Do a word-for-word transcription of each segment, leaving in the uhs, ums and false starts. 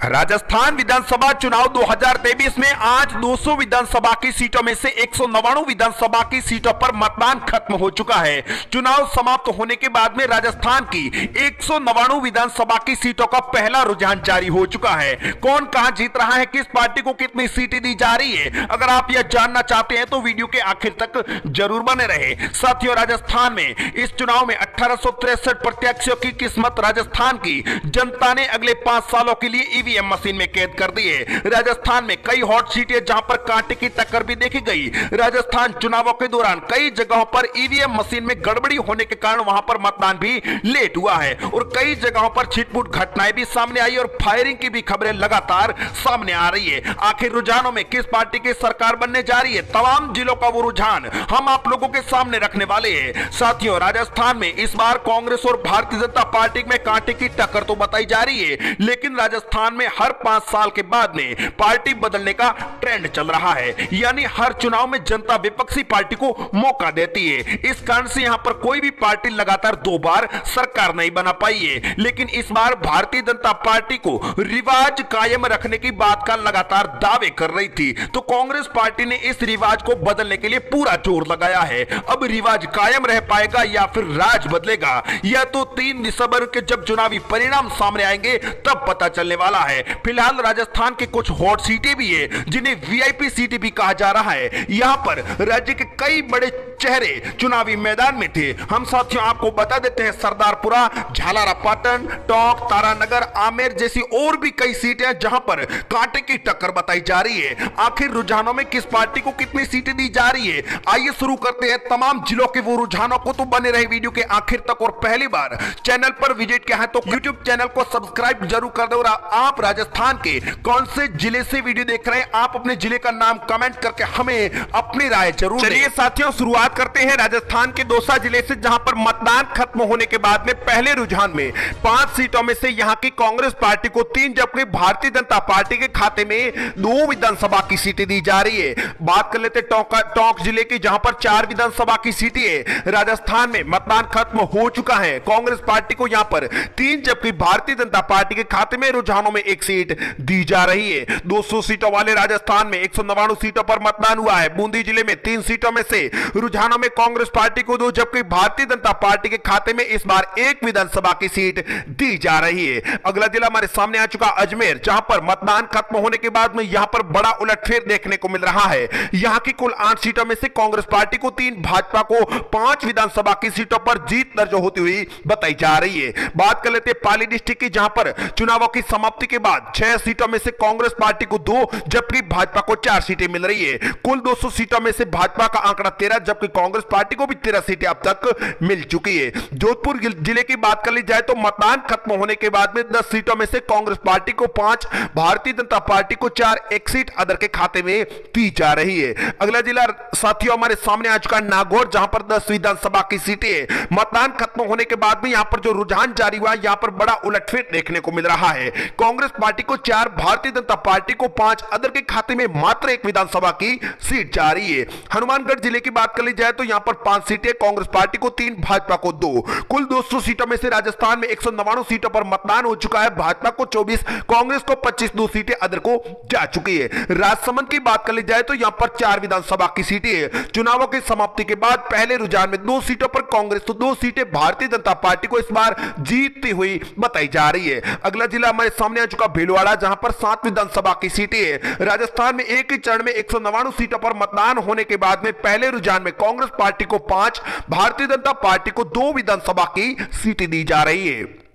राजस्थान विधानसभा चुनाव दो हज़ार तेईस में आज दो सौ विधानसभा की सीटों में से एक सौ नवानवे विधानसभा की सीटों पर मतदान खत्म हो चुका है। चुनाव समाप्त होने के बाद में राजस्थान की एक सौ नवानवे विधानसभा की सीटों का पहला रुझान जारी हो चुका है। कौन कहां जीत रहा है, किस पार्टी को कितनी सीटें दी जा रही है, अगर आप यह जानना चाहते हैं तो वीडियो के आखिर तक जरूर बने रहे। साथियों, राजस्थान में इस चुनाव में अठारह सौ तिरसठ प्रत्याशियों की किस्मत राजस्थान की जनता ने अगले पांच सालों के लिए ईवीएम मशीन में कैद कर दी है। राजस्थान में कई हॉट सीटें जहां पर कांटे की टक्कर भी देखी गई। राजस्थान चुनावों के दौरान कई जगहों पर ईवीएम मशीन में गड़बड़ी होने के कारण वहां पर मतदान भी लेट हुआ है और कई जगहों पर छिटपुट घटनाएं भी सामने आई और फायरिंग की भी खबरें लगातार सामने आ रही है। आखिर रुझानों में किस पार्टी की सरकार बनने जा रही है, तमाम जिलों का वो रुझान हम आप लोगों के सामने रखने वाले हैं। साथियों, राजस्थान में इस बार कांग्रेस और भारतीय जनता पार्टी में कांटे की टक्कर तो बताई जा रही है, लेकिन राजस्थान में हर पांच साल के बाद में पार्टी बदलने का ट्रेंड चल रहा है। यानी हर चुनाव में जनता विपक्षी पार्टी को मौका देती है। इस कारण से यहां पर कोई भी पार्टी लगातार दो बार सरकार नहीं बना पाई है, लेकिन इस बार भारतीय जनता पार्टी को रिवाज कायम रखने की बात का लगातार दावे कर रही थी, तो कांग्रेस पार्टी ने इस रिवाज को बदलने के लिए पूरा जोर लगाया है। अब रिवाज कायम रह पाएगा या फिर राज बदलेगा, यह तो तीन दिसंबर के जब चुनावी परिणाम सामने आएंगे तब पता चलने वाला है। फिलहाल राजस्थान के कुछ हॉट सीटें भी है जिन्हें वीआईपी सीटें भी कहा जा रहा है। यहां पर राज्य के कई बड़े चेहरे चुनावी मैदान में थे। हम साथियों आपको बता देते हैं, सरदारपुरा, झालारापाटन, टोंक, तारानगर, आमेर जैसी और भी कई सीटें जहां पर कांटे की टक्कर बताई जा रही है। आखिर रुझानों में किस पार्टी को कितनी सीटें दी जा रही है, आइए शुरू करते हैं तमाम जिलों के वो रुझानों को। तो बने रहे वीडियो के आखिर तक और पहली बार चैनल पर विजिट किया है तो यूट्यूब चैनल को सब्सक्राइब जरूर कर दो। और आप राजस्थान के कौन से जिले से वीडियो देख रहे हैं, आप अपने जिले का नाम कमेंट करके हमें अपनी राय जरूर दें। चलिए साथियों, शुरुआत करते हैं राजस्थान के दौसा जिले से, जहां पर मतदान खत्म होने के बाद में पहले रुझान में पांच सीटों में से यहां की कांग्रेस पार्टी को तीन जबकि भारतीय जनता पार्टी के खाते में दो विधानसभा की सीटें दी जा रही है। बात कर लेते टोंक टोंक जिले की, जहां पर चार विधानसभा की सीटें है। राजस्थान में मतदान खत्म हो चुका है। कांग्रेस पार्टी को यहां पर तीन जबकि भारतीय जनता पार्टी के खाते में रुझानों में एक सीट दी जा रही है। दो सौ सीटों वाले राजस्थान में एक सौ नवानवे सीटों पर मतदान हुआ है। बूंदी जिले में तीन सीटों में से रुझानों में कांग्रेस पार्टी को दो जबकि भारतीय जनता पार्टी के खाते में इस बार एक विधानसभा की सीट दी जा रही है। अगला जिला हमारे सामने आ चुका अजमेर, जहां पर मतदान खत्म होने के बाद में यहां पर बड़ा उलटफेर देखने को मिल रहा है। यहां की कुल आठ सीटों में से कांग्रेस पार्टी को तीन, भाजपा को पांच विधानसभा की सीटों पर जीत दर्ज होती हुई बताई जा रही है। बात कर लेते हैं पाली डिस्ट्रिक्ट की, जहां पर चुनावों की समाप्ति के बाद छह सीटों में से कांग्रेस पार्टी को दो जबकि भाजपा को चार सीटें मिल रही है। कुल दो सौ सीटों में से भाजपा का आंकड़ा तेरह जबकि कांग्रेस पार्टी को भी तेरह सीटें अब तक मिल चुकी है। जोधपुर जिले की बात कर ली जाए तो मतदान खत्म होने के बाद में दस सीटों में से कांग्रेस पार्टी को पांच, भारतीय जनता पार्टी को चार, एक सीट अदर के खाते में दी जा रही है। अगला जिला साथियों हमारे सामने आ चुका नागौर, जहां पर दस विधानसभा की सीटें है। मतदान खत्म होने के बाद में यहां पर जो रुझान जारी हुआ, यहां पर बड़ा उलटफेर देखने को मिल रहा है। कांग्रेस पार्टी को चार, भारतीय जनता पार्टी को पांच, अदर के खाते में मात्र एक विधानसभा की सीट जा रही है। हनुमानगढ़ जिले की बात कर ली जाए तो यहां पर पांच सीटें, कांग्रेस पार्टी को तीन, भाजपा को दो। कुल दो सौ सीटों में से राजस्थान में एक सौ नवानवे सीटों पर मतदान हो चुका है। भाजपा को चौबीस, कांग्रेस को पच्चीस, दो सीटें अदर को जा चुकी है। राजसमंद की बात कर ली जाए तो यहां पर चार विधानसभा की सीटें है। चुनावों की समाप्ति के बाद पहले रुझान में दो सीटों पर कांग्रेस तो दो सीटें भारतीय जनता पार्टी को इस बार जीतती हुई बताई जा रही है। अगला जिला हमारे सामने आ चुका भीलवाड़ा, जहां पर सात विधानसभा की सीटें है। राजस्थान में एक ही चरण में एक सौ नवानवे सीटों पर मतदान होने के बाद में पहले रुझान में कांग्रेस पार्टी को पांच, भारतीय जनता पार्टी को दो विधानसभा की सीटें दी जा रही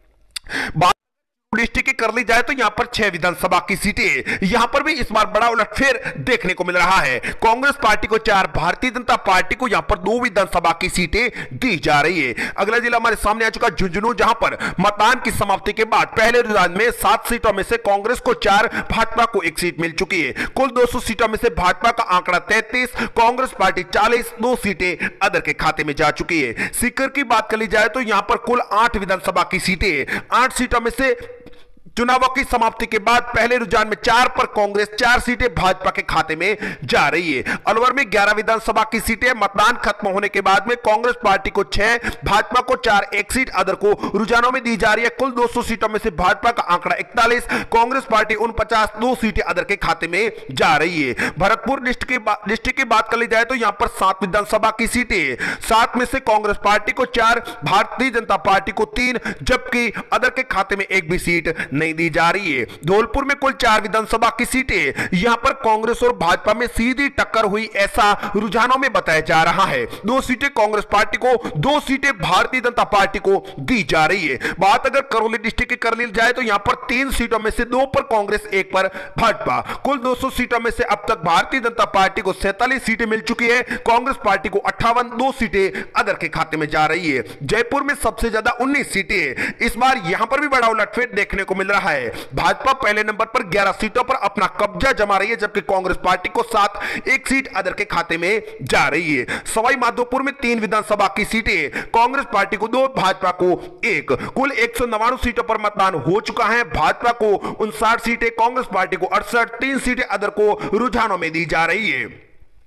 है। डिस्ट्रिक्ट की कर ली जाए तो यहां पर छह विधानसभा की सीटें, यहां पर भी इस बार बड़ा उलटफेर देखने को मिल रहा है। कांग्रेस पार्टी को चार, भारतीय जनता पार्टी को यहां पर दो विधानसभा की सीटें दी जा रही है। अगला जिला हमारे सामने आ चुका झुंझुनू, जहां पर मतदान की समाप्ति के बाद पहले रुझान में सात सीटों में से कांग्रेस को चार, भाजपा को एक सीट मिल चुकी है। कुल दो सौ सीटों में से भाजपा का आंकड़ा तैंतीस, कांग्रेस पार्टी चालीस, दो सीटें अदर के खाते में जा चुकी है। सीकर की बात कर ली जाए तो यहां पर कुल आठ विधानसभा की सीटें, आठ सीटों में से चुनावों की समाप्ति के बाद पहले रुझान में चार पर कांग्रेस, चार सीटें भाजपा के खाते में जा रही है। अलवर में ग्यारह विधानसभा की सीटें मतदान खत्म होने के बाद में कांग्रेस पार्टी को छह, भाजपा को चार, एक सीट अदर को रुझानों में दी जा रही है। कुल दो सौ सीटों में से भाजपा का आंकड़ा इकतालीस, कांग्रेस पार्टी उनपचास, दो सीटें अदर के खाते में जा रही है। भरतपुर डिस्ट्रिक्ट डिस्ट्रिक्ट की बात कर ली जाए तो यहां पर सात विधानसभा की सीटें, सात में से कांग्रेस पार्टी को चार, भारतीय जनता पार्टी को तीन, जबकि अदर के खाते में एक भी सीट नहीं दी जा रही है। धौलपुर में कुल चार विधानसभा की सीटें, यहां पर कांग्रेस और भाजपा में सीधी टक्कर हुई ऐसा रुझानों में बताया जा रहा है। दो सीटें कांग्रेस पार्टी को, दो सीटें भारतीय जनता पार्टी को दी जा रही है। बात अगर करौली डिस्ट्रिक्ट की कर ली जाए तो यहां पर तीन सीटों में से दो पर कांग्रेस, एक पर भाजपा। कुल दो सौ सीटों में से अब तक भारतीय जनता पार्टी को सैंतालीस सीटें मिल चुकी है, कांग्रेस पार्टी को अट्ठावन, दो सीटें अदर के खाते में जा रही है। जयपुर में सबसे ज्यादा उन्नीस सीटें, इस बार यहां पर भी बड़ा उलटफेर देखने को मिल रहा है। भाजपा पहले नंबर पर ग्यारह सीटों पर अपना कब्जा जमा रही है, जबकि कांग्रेस पार्टी को सात, एक सीट अदर के खाते में जा रही है। सवाई माधोपुर में तीन विधानसभा की सीटें, कांग्रेस पार्टी को दो, भाजपा को एक। कुल एक सौ नवानवे सीटों पर मतदान हो चुका है। भाजपा को उनसाठ सीटें, कांग्रेस पार्टी को अड़सठ, तीन सीटें अदर को रुझानों में दी जा रही है।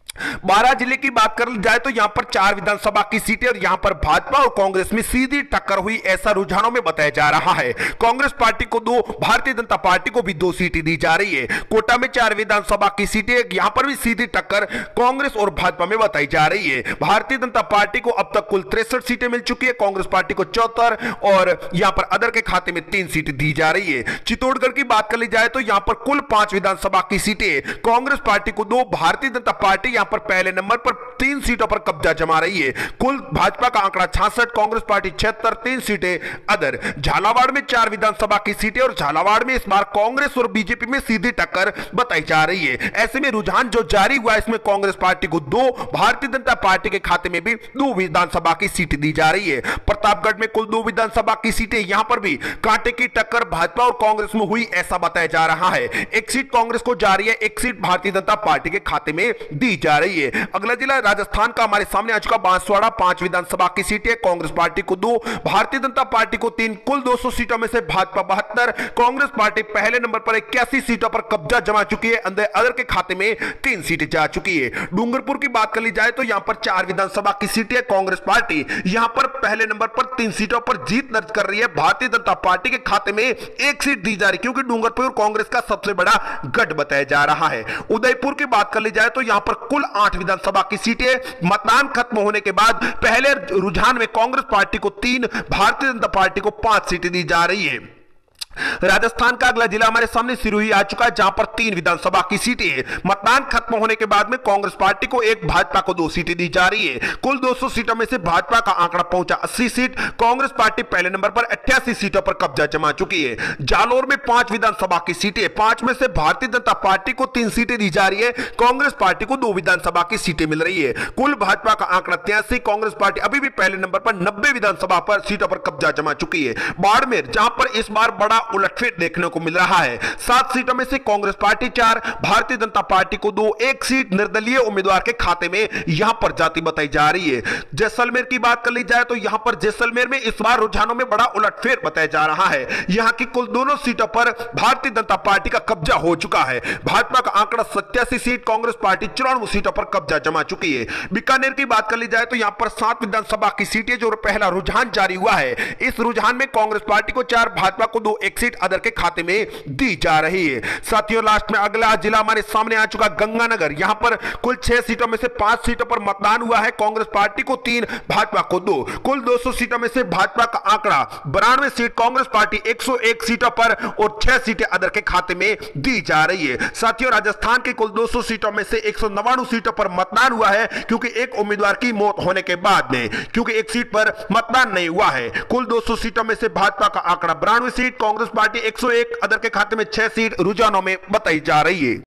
बारह जिले की बात कर जाए तो यहां पर चार विधानसभा की सीटें और यहां पर भाजपा और कांग्रेस में सीधी टक्कर हुई ऐसा रुझानों में बताया जा रहा है। कांग्रेस पार्टी को दो, भारतीय जनता पार्टी को भी दो सीटें दी जा रही है। कोटा में चार विधानसभा की सीटें, यहां पर भी सीधी टक्कर कांग्रेस और भाजपा में बताई जा रही है। भारतीय जनता पार्टी को अब तक कुल तिरसठ सीटें मिल चुकी है, कांग्रेस पार्टी को चौहत्तर और यहां पर अदर के खाते में तीन सीटें दी जा रही है। चित्तौड़गढ़ की बात कर ली जाए तो यहां पर कुल पांच विधानसभा की सीटें, कांग्रेस पार्टी को दो, भारतीय जनता पार्टी यहां पर पहले नंबर पर तीन सीटों पर कब्जा जमा रही है। कुल भाजपा का आंकड़ा छियासठ, कांग्रेस पार्टी छिहत्तर, तीन सीटें अदर। झालावाड़ में चार विधानसभा की सीटें और झालावाड़ में इस बार कांग्रेस और बीजेपी में सीधी टक्कर बताई जा रही है। ऐसे में रुझान जो जारी हुआ इसमें कांग्रेस पार्टी को दो, भारतीय जनता पार्टी के खाते में भी दो विधानसभा की सीटें दी जा रही है। प्रतापगढ़ में कुल दो विधानसभा की सीटें, यहां पर भी कांटे की टक्कर भाजपा और कांग्रेस में हुई ऐसा बताया जा रहा है। एक सीट कांग्रेस को जा रही है, एक सीट भारतीय जनता पार्टी के खाते में दी जा रही है। अगला जिला राजस्थान का हमारे सामने आ चुका बांसवाड़ा, पांच विधानसभा की सीटें, कांग्रेस पार्टी को दो, भारतीय जनता पार्टी को तीन। कुल दो सौ सीटों में से भाजपा बहत्तर, कांग्रेस पार्टी पहले नंबर पर इक्यासी सीटों पर कब्जा जमा चुकी है, अदर के खाते में तीन सीटें जा चुकी है। डूंगरपुर की बात कर ली जाए तो यहां पर चार विधानसभा की सीटें, कांग्रेस पार्टी यहां पर पहले नंबर पर तीन सीटों पर जीत दर्ज कर रही है, भारतीय जनता पार्टी के खाते में एक सीट दी जा रही है, क्योंकि डूंगरपुर कांग्रेस का सबसे बड़ा गढ़ बताया जा रहा है। उदयपुर की बात कर ली जाए तो यहां पर कुल आठ विधानसभा की सीटें, मतदान खत्म होने के बाद पहले रुझान में कांग्रेस पार्टी को तीन, भारतीय जनता पार्टी को पांच सीटें दी जा रही है। राजस्थान का अगला जिला हमारे सामने सिरोही आ चुका है, जहां पर तीन विधानसभा की सीटें, मतदान खत्म होने के बाद में कांग्रेस पार्टी को एक, भाजपा को दो सीटें दी जा रही है। कुल दो सौ सीटों में से भाजपा का आंकड़ा पहुंचा अस्सी सीट, कांग्रेस पार्टी पहले नंबर पर अट्ठासी सीटों पर कब्जा जमा चुकी है। जालोर में पांच विधानसभा की सीटें, पांच में से भारतीय जनता पार्टी को तीन सीटें दी जा रही है, कांग्रेस पार्टी को दो विधानसभा की सीटें मिल रही है। कुल भाजपा का आंकड़ा तिरासी, कांग्रेस पार्टी अभी भी पहले नंबर पर नब्बे विधानसभा पर सीटों पर कब्जा जमा चुकी है। बाड़मेर, जहां पर इस बार बड़ा उलटफेर देखने को मिल रहा है, सात सीटों में से कांग्रेस पार्टी चार, भारतीय जनता पार्टी को दो, एक सीट निर्दलीय उम्मीदवार के खाते में यहां पर जाती बताई जा रही है। जैसलमेर की बात कर ली जाए तो यहां पर जैसलमेर में इस बार रुझानों में बड़ा उलटफेर बताया जा रहा है। यहां की कुल दोनों सीटों पर भारतीय जनता पार्टी का कब्जा हो चुका है। भाजपा का आंकड़ा सत्तासी सीट, कांग्रेस पार्टी चौरानवे सीटों पर कब्जा जमा चुकी है। बीकानेर की बात कर ली जाए तो यहां पर सात विधानसभा की सीटें, जो पहला रुझान जारी हुआ है, इस रुझान में कांग्रेस पार्टी को चार, भाजपा को दो, एक सीट अदर के खाते में दी जा रही है। साथियों, लास्ट में अगला जिला हमारे सामने आ चुका गंगानगर, यहां पर कुल छह सीटों में से पांच सीटों पर मतदान हुआ है, कांग्रेस पार्टी को तीन, भाजपा को दो। कुल दो सौ सीटों में से भाजपा का आंकड़ा बानवे सीट, कांग्रेस पार्टी एक सौ एक सीटों पर और छह सीटें अदर के खाते में दी जा रही है। साथियों, राजस्थान की कुल दो सौ सीटों में से एक सौ नवानवे सीटों पर मतदान हुआ है, क्योंकि एक उम्मीदवार की मौत होने के बाद में, क्योंकि एक सीट पर मतदान नहीं हुआ है। कुल दो सौ सीटों में से भाजपा का आंकड़ा बानवे सीट, कांग्रेस पार्टी एक सौ एक, अदर के खाते में छह सीट रुझानों में बताई जा रही है।